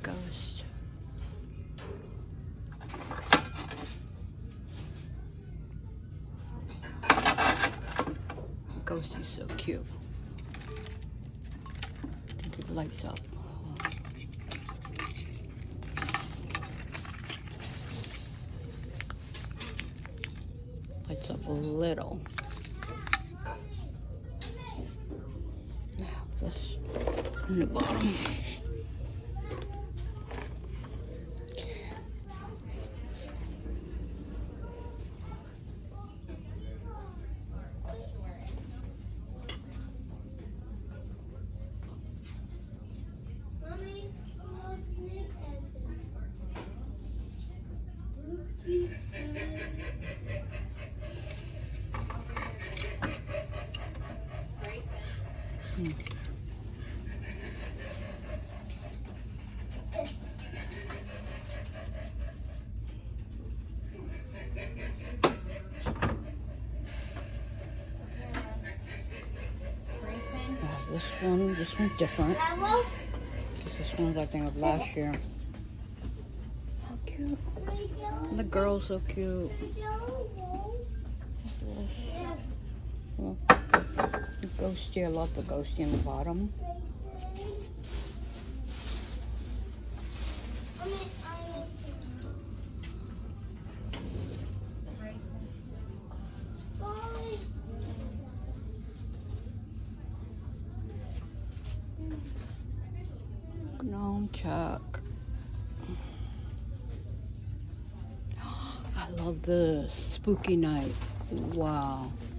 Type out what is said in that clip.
ghost. Ghost is so cute. It lights up. Lights up a little. Now this in the bottom. This one's different. This one's, I think, of last year. How cute. The girl's so cute. Well, the ghosty, I love the ghosty in the bottom. Gnome Chuck. I love this. Spooky night. Wow.